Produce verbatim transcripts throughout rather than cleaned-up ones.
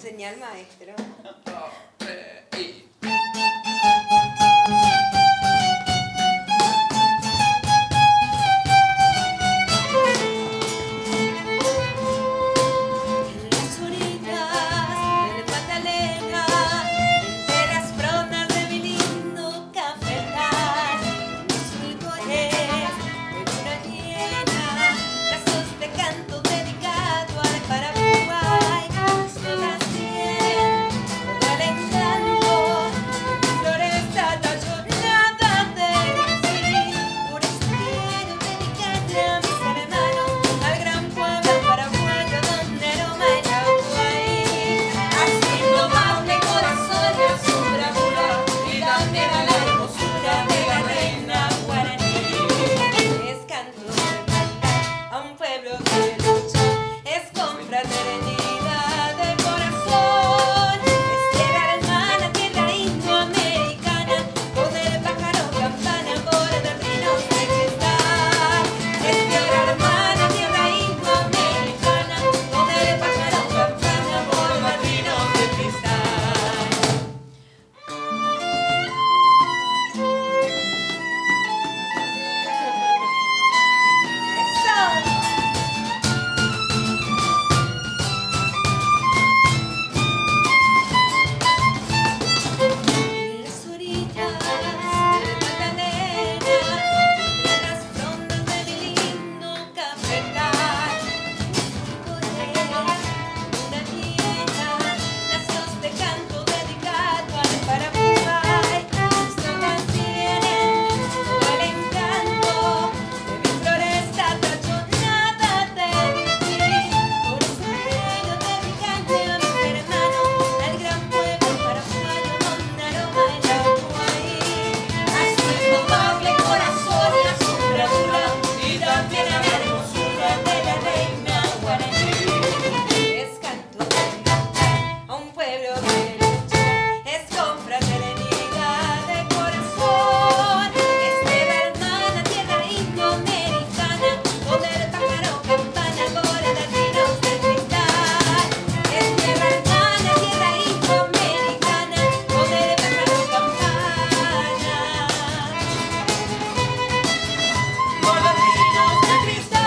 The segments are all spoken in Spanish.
Señal, maestro. Oh, eh, y... En las orillas del Magdalena, entre las frondas de mi lindo cafetal, los licores de luna llena, lazos de canto dedicado al Paraguay, solas tienen todo el encanto, flores atachonadas de sí. Por eso quiero dedicarle a mis hermanos, al gran pueblo paraguayo donde aroma el agua ahí, haciendo más de corazón a su bravura y también a la hermosura de la reina guaraní. Es canto de cantar a un pueblo que lucha, es con fraternidad de corazón, es tierra hermana, tierra indoamericana, con el pájaro campana por el reino de cristal. Es tierra hermana, tierra indoamericana, con el pájaro campana por el reino de cristal. ¡Eso! En las orillas del Magdalena, entre las frondas de mi lindo cafetal, licores, luna llena, lazos de canto dedicado al Paraguay, solas tienen todo el encanto de mis flores atachonadas de sí. Por eso quiero dedicarle a mis hermanos, al gran pueblo paraguayo donde aroma el agua ahí, haciendo amable corazón y a su bravura y también a la hermosura de la reina guaraní. Es canto de cantar a un pueblo que lucha, es con fraternidad de corazón, es tierra hermana, tierra indoamericana, donde el pájaro campana corre de tiros de cristal. Es tierra hermana, tierra indoamericana, donde el pájaro campana por los tiros de cristal.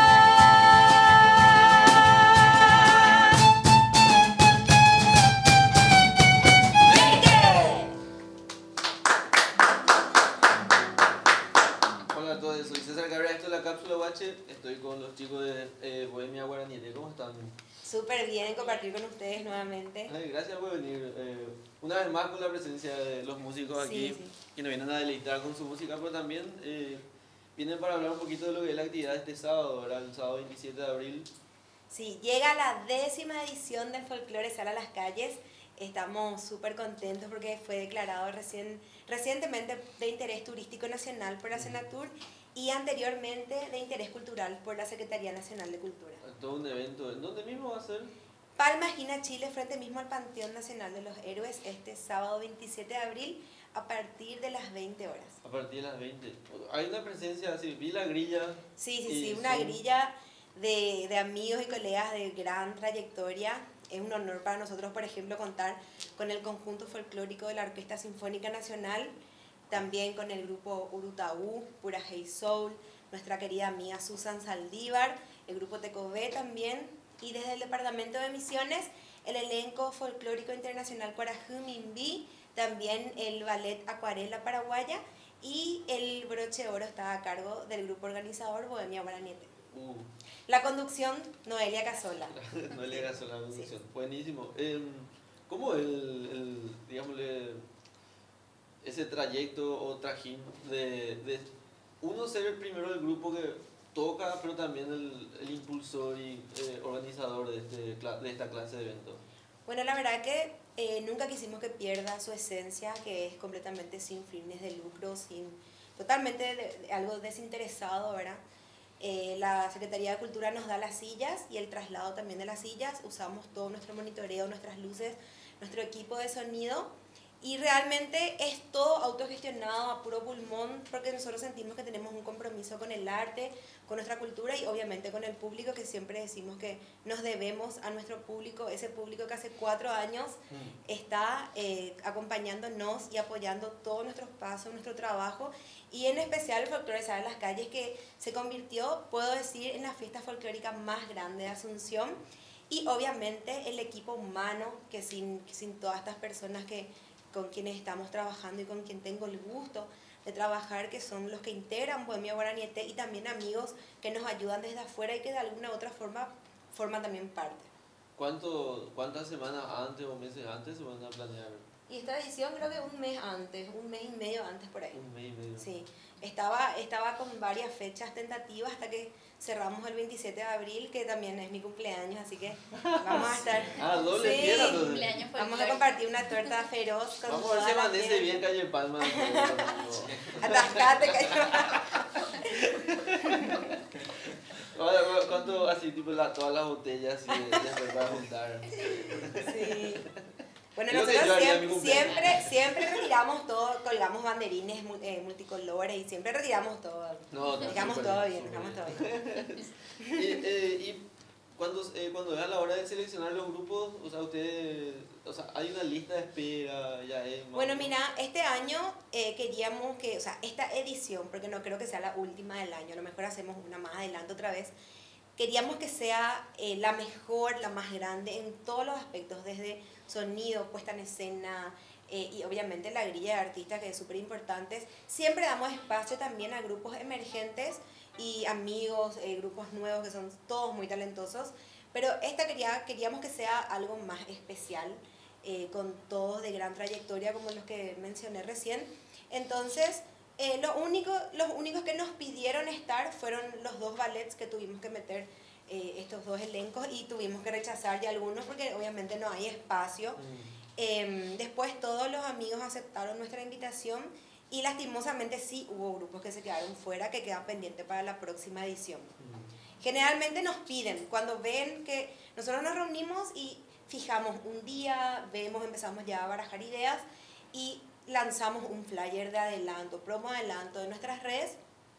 Hola a todos, soy César Cabrera, esto es la Cápsula Bache. Estoy con los chicos de eh, Bohemia Guaraniete. ¿Cómo están? Súper bien compartir con ustedes nuevamente. Ay, gracias por venir. Eh, una vez más con la presencia de los músicos aquí, Sí, sí. que nos vienen a deleitar con su música, pero también eh, vienen para hablar un poquito de lo que es la actividad de este sábado, ¿verdad? El sábado veintisiete de abril. Sí, llega la décima edición del Folclore Sale a las Calles. Estamos súper contentos porque fue declarado recién, recientemente de interés turístico nacional por la Senatur y anteriormente de interés cultural por la Secretaría Nacional de Cultura. Todo un evento. ¿En dónde mismo va a ser? Palma, esquina Chile, frente mismo al Panteón Nacional de los Héroes, este sábado veintisiete de abril a partir de las veinte horas. A partir de las veinte. Hay una presencia así, vi la grilla. Sí, sí, y sí, una son- grilla de, de amigos y colegas de gran trayectoria. Es un honor para nosotros, por ejemplo, contar con el conjunto folclórico de la Orquesta Sinfónica Nacional, también con el grupo Urutaú, Pura Hey Soul, nuestra querida amiga Susan Saldívar, el grupo Tecobé también, y desde el departamento de Misiones, el elenco folclórico internacional Cuarajumimbi, también el ballet Acuarela Paraguaya y el broche de oro está a cargo del grupo organizador Bohemia Guaraniete. Uh, La conducción, Noelia Casola. no le hagas la conducción. Buenísimo. Eh, ¿Cómo el, el, digámosle, ese trayecto o trajín de, de uno ser el primero del grupo que toca, pero también el, el impulsor y eh, organizador de, este, cla- de esta clase de eventos? Bueno, la verdad que eh, nunca quisimos que pierda su esencia, que es completamente sin fines de lucro, sin, totalmente de, de algo desinteresado, ¿verdad? Eh, la Secretaría de Cultura nos da las sillas y el traslado también de las sillas. Usamos todo nuestro monitoreo, nuestras luces, nuestro equipo de sonido Y realmente es todo autogestionado a puro pulmón porque nosotros sentimos que tenemos un compromiso con el arte, con nuestra cultura y obviamente con el público, que siempre decimos que nos debemos a nuestro público, ese público que hace cuatro años mm. está eh, acompañándonos y apoyando todos nuestros pasos, nuestro trabajo, y en especial el Folclore Sale a las Calles, que se convirtió, puedo decir, en la fiesta folclórica más grande de Asunción. Y obviamente el equipo humano, que sin, sin todas estas personas que con quienes estamos trabajando y con quien tengo el gusto de trabajar, que son los que integran Bohemia Guaraniete, y también amigos que nos ayudan desde afuera y que de alguna u otra forma forman también parte. ¿Cuánto, ¿Cuántas semanas antes o meses antes se van a planear? Y esta edición creo que un mes antes, un mes y medio antes por ahí. Un mes y medio. Sí, estaba, estaba con varias fechas tentativas hasta que cerramos el veintisiete de abril, que también es mi cumpleaños, así que vamos a estar... Ah, doble sí, fiesta, cumpleaños vamos a compartir una torta feroz con vamos a ver si amanece bien Calle Palma. Atascate, Calle Palma. ¿Cuánto así, tipo, la, todas las botellas y después para juntar? Sí. Bueno, nosotros siempre, siempre, siempre retiramos todo, colgamos banderines eh, multicolores y siempre retiramos todo. No, no, dejamos super, todo bien, dejamos todo bien. y, eh, y cuando, eh, cuando es a la hora de seleccionar los grupos, o sea, ustedes, o sea, hay una lista de espera, ya es más... Bueno, mira, este año eh, queríamos que, o sea, esta edición, porque no creo que sea la última del año, a lo mejor hacemos una más adelante otra vez, queríamos que sea eh, la mejor, la más grande en todos los aspectos, desde sonido, puesta en escena eh, y obviamente la grilla de artistas, que es súper importante. Siempre damos espacio también a grupos emergentes y amigos, eh, grupos nuevos que son todos muy talentosos, pero esta quería, queríamos que sea algo más especial, eh, con todos de gran trayectoria como los que mencioné recién. Entonces, Eh, lo único, los únicos que nos pidieron estar fueron los dos ballets que tuvimos que meter, eh, estos dos elencos, y tuvimos que rechazar ya algunos porque obviamente no hay espacio. Mm. Eh, después todos los amigos aceptaron nuestra invitación y lastimosamente sí hubo grupos que se quedaron fuera, que quedan pendientes para la próxima edición. Mm. Generalmente nos piden, cuando ven que nosotros nos reunimos y fijamos un día, vemos, empezamos ya a barajar ideas y lanzamos un flyer de adelanto, promo adelanto de nuestras redes,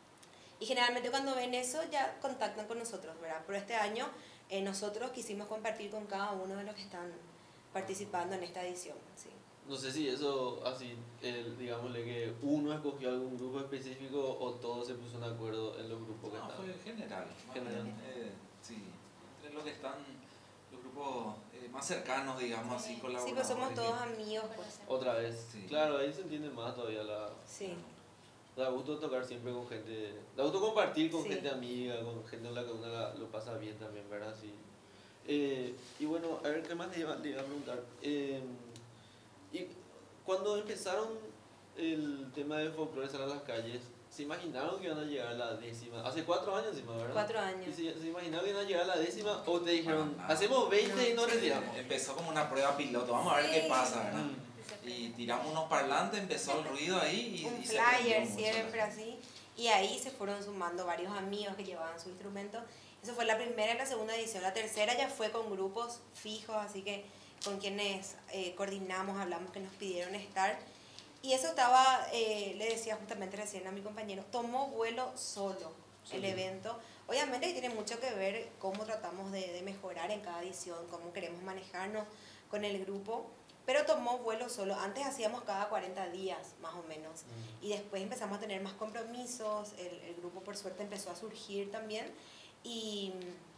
y generalmente cuando ven eso ya contactan con nosotros, ¿verdad? Pero este año eh, nosotros quisimos compartir con cada uno de los que están participando en esta edición, ¿sí? No sé si eso, así, el, digámosle que uno escogió algún grupo específico o todos se puso de acuerdo en los grupos que no, están. No, fue general. general. Eh, sí, entre los que están, los grupos eh, más cercanos, digamos, sí. así, colaboradores. Sí, pues somos todos amigos, pues. Otra vez. Sí. Claro, ahí se entiende más todavía la... Sí. Da gusto tocar siempre con gente, da gusto compartir con sí. gente amiga, con gente con la que uno la, lo pasa bien también, ¿verdad? Sí. Eh, y bueno, a ver, ¿qué más le iba, le iba a preguntar? Eh, y cuando empezaron el tema de Folclore Sale a las Calles, ¿se imaginaron que iban a llegar a la décima? Hace cuatro años encima, ¿verdad? Cuatro años. ¿Y se, se imaginaron que iban a llegar a la décima o te dijeron, Ah, ah, hacemos veinte no, y nos sí. retiramos? Empezó como una prueba piloto, vamos a ver sí. qué pasa, ¿verdad? Mm. Y tiramos unos parlantes, empezó el ruido ahí y, un y se flyer mucho, siempre ¿verdad? así, y ahí se fueron sumando varios amigos que llevaban su instrumento. Eso fue la primera y la segunda edición. La tercera ya fue con grupos fijos, así que con quienes eh, coordinamos, hablamos, que nos pidieron estar. Y eso estaba, eh, le decía justamente recién a mi compañero, tomó vuelo solo sí. el evento. Obviamente que tiene mucho que ver cómo tratamos de, de mejorar en cada edición, cómo queremos manejarnos con el grupo, pero tomó vuelo solo. Antes hacíamos cada cuarenta días, más o menos, mm. y después empezamos a tener más compromisos, el, el grupo por suerte empezó a surgir también, y,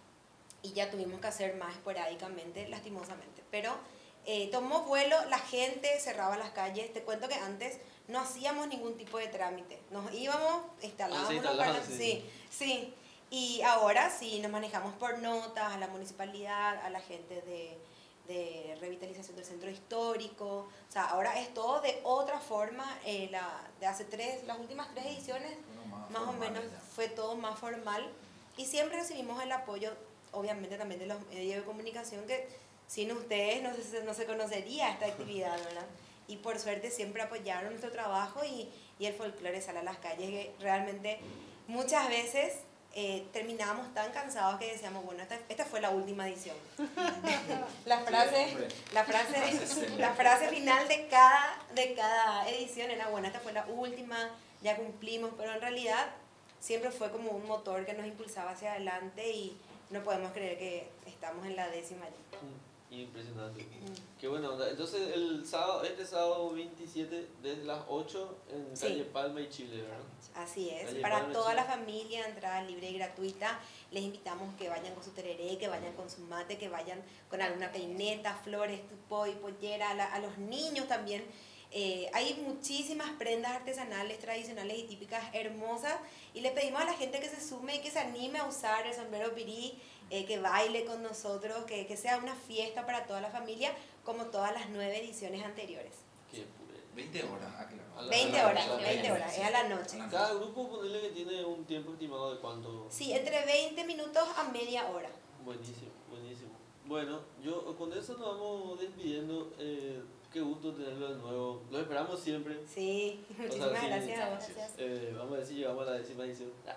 y ya tuvimos que hacer más esporádicamente, lastimosamente, pero eh, tomó vuelo, la gente cerraba las calles. Te cuento que antes no hacíamos ningún tipo de trámite, nos íbamos, instalábamos ah, los parlantes, sí, sí, y ahora sí nos manejamos por notas a la municipalidad, a la gente de de revitalización del centro histórico. O sea, ahora es todo de otra forma. Eh, la, de hace tres, las últimas tres ediciones, más, más o menos, ya. fue todo más formal. Y siempre recibimos el apoyo, obviamente, también de los medios de comunicación, que sin ustedes no se, no se conocería esta actividad, ¿verdad? Y por suerte siempre apoyaron nuestro trabajo y, y el Folclore Sale a las Calles, que realmente muchas veces eh, terminábamos tan cansados que decíamos, bueno, esta, esta fue la última edición. la, frase, la, frase, la frase final de cada, de cada edición era, bueno, esta fue la última, ya cumplimos, pero en realidad siempre fue como un motor que nos impulsaba hacia adelante y no podemos creer que estamos en la décima ya. Impresionante. Mm. Qué buena onda. Entonces, el sábado, este sábado veintisiete, desde las ocho en sí. Calle Palma y Chile, ¿verdad? Así es. Calle Para Palma, toda Chile. la familia, entrada libre y gratuita. Les invitamos que vayan con su tereré, que vayan con su mate, que vayan con alguna peineta, flores, tupoi, pollera, a, la, a los niños también. Eh, hay muchísimas prendas artesanales, tradicionales y típicas hermosas y le pedimos a la gente que se sume y que se anime a usar el sombrero pirí, eh, que baile con nosotros, que, que sea una fiesta para toda la familia como todas las nueve ediciones anteriores. Qué veinte horas, ah, claro. veinte horas, veinte horas, es a la noche. Cada grupo ponerle que tiene un tiempo estimado de cuánto. Sí, entre veinte minutos a media hora. Buenísimo, buenísimo. Bueno, yo con eso nos vamos despidiendo. Eh, Qué gusto tenerlo de nuevo. Lo esperamos siempre. Sí, muchísimas o sea, sí, gracias a vos. Eh, vamos a ver si llegamos a la décima edición. Ah.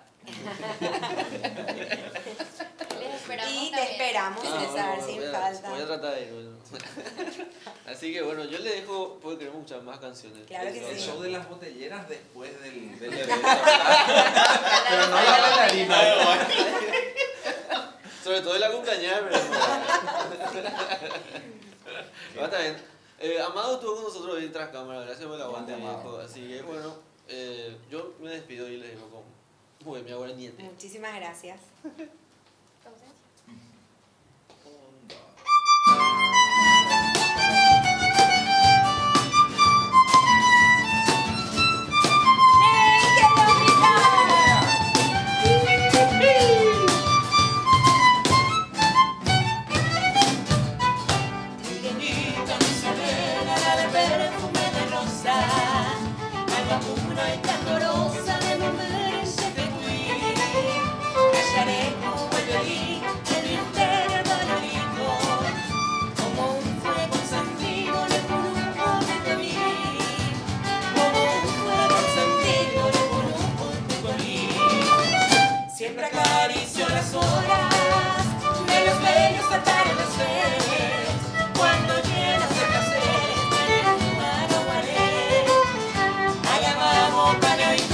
Y te esperamos, Ah, César, bueno, sin voy a, falta. Voy a tratar de ir. Bueno. Así que bueno, yo le dejo, porque queremos escuchar más canciones. Claro que El sí. show de las botelleras después del, del Pero evento. Pero no la bailarina. Sobre todo el acompañar, pero no, está bien. Eh, Amado estuvo con nosotros ahí tras cámara, gracias por el aguante, viejo. Así que bueno, eh, yo me despido y les digo con Bohemia Guarañete. Muchísimas gracias. Un, dos. Siempre acaricio las horas de los bellos atardeceres, cuando llenas de placer en el mar o allá vamos para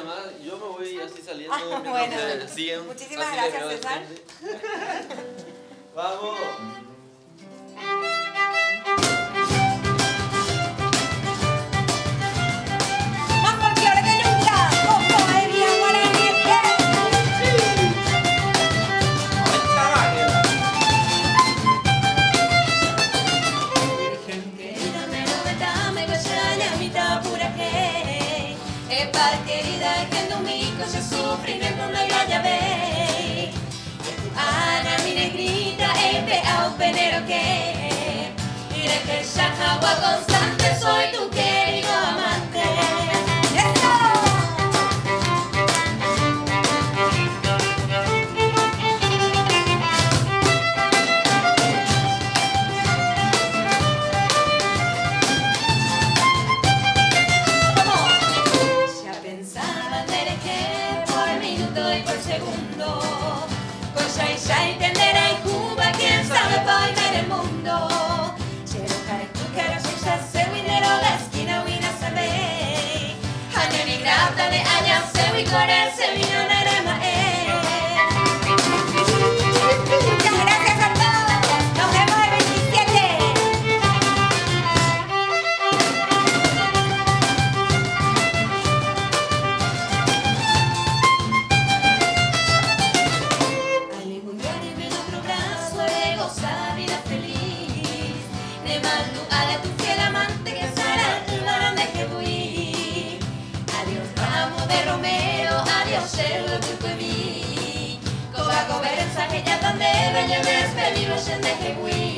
más, yo me voy así saliendo. Ah, mientras bueno. ustedes siguen, Muchísimas así gracias, les veo de César. frente. Vamos. Más folclore que nunca, con poesía guaraní. Virgen querida, me lo vetame, goyana, mitad pura que. Epa, querida, que en domingo se sufrimiento no la llave. Ana, mi negrita, epe, au, penero que. Mire que ya agua constante, soy tu querido amante. ¡Eso! Ya pensaba en elegir por minuto y por segundo. Con Shai Shai tenderá en Cuba, quién sabe hoy ver el mundo. Quiero caer tu cara, si ya se winero la esquina, wina se ve. Año ni grata de año se vi con ese vino narema, eh. Muchas gracias a todos. Nos vemos el veintisiete. Algún día de otro brazo de gozar vida feliz. Le mando a la tu fiel amante que será el varón de Jebuí. Adiós ramo de romero, adiós el turco y mí. Coba coberza que ya tan debe, yo despedirlo en de Jebuí.